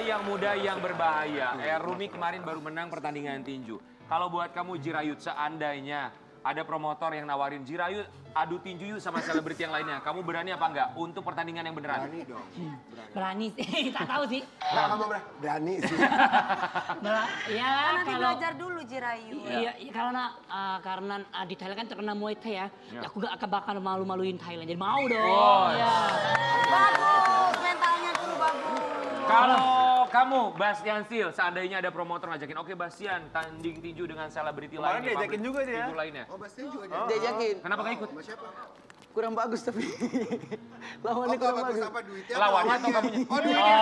yang muda yang berbahaya. Rumi kemarin baru menang pertandingan tinju. Kalau buat kamu Jirayut, seandainya ada promotor yang nawarin Jirayut adu tinju yuk sama selebriti yang lainnya, kamu berani apa enggak untuk pertandingan yang beneran? Berani dong. Berani sih, tak tahu sih. Enggak, kamu berani sih. Ya Nanti kalau belajar dulu Jirayu. Iya, karena di Thailand kan terkenal Muay Thai ya. Aku gak bakal malu-maluin Thailand. Jadi mau dong. Oh. Ya. Bagus, mentalnya tuh bagus. Kalau kamu, Bastian Steel, seandainya ada promotor ngajakin, oke Bastian, tanding tinju dengan selebriti lainnya. Kemarin diajakin juga dia. Tinju lainnya. Oh, Bastian juga Diajakin. Kenapa gak ikut? Sama siapa? Kurang bagus tapi. Lawannya Oh, kurang bagus bagus. apa duitnya? Lawannya atau kamunya? Oh, duitnya.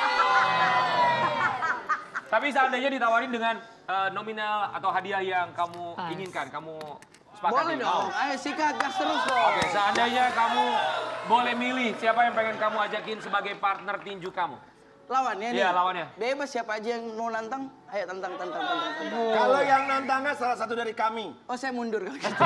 Tapi seandainya ditawarin dengan nominal atau hadiah yang kamu inginkan, kamu sepakati? Boleh dong. Ayo sikat gas terus dong. Oke, seandainya kamu boleh milih siapa yang pengen kamu ajakin sebagai partner tinju kamu? Lawannya nih. Iya, lawannya. Bebas siapa aja yang mau nantang. Ayo tantang. Kalau yang nantangnya salah satu dari kami. Oh saya mundur kalau gitu.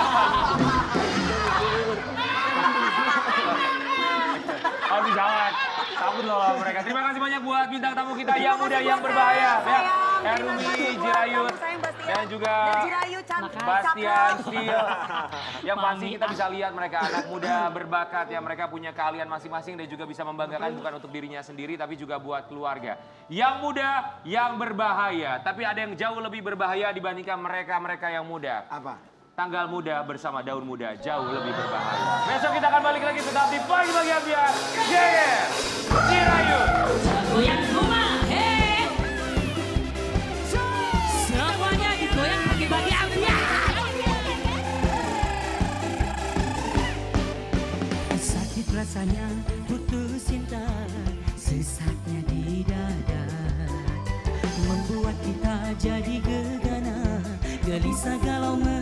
Aduh jangan, takut loh mereka. Terima kasih banyak buat bintang tamu kita yang muda yang berbahaya. Ya, Rumi, Jirayut, dan juga Jirayu cantik. Bastian Steel. Yang pasti kita bisa lihat mereka anak muda berbakat ya, mereka punya keahlian masing-masing dan juga bisa membanggakan bukan untuk dirinya sendiri tapi juga buat keluarga. Yang muda yang berbahaya, tapi ada yang jauh lebih berbahaya dibandingkan mereka-mereka yang muda. Apa? Tanggal muda bersama daun muda jauh lebih berbahaya. Besok kita akan balik lagi tetap di Pagi Bahagia Biar. Jeger, Jirayut. Goyang rumah, semuanya digoyang bagi-bagi ambiar. Sakit rasanya putus cinta, sesaknya di dada, membuat kita jadi gegana, gelisah galau.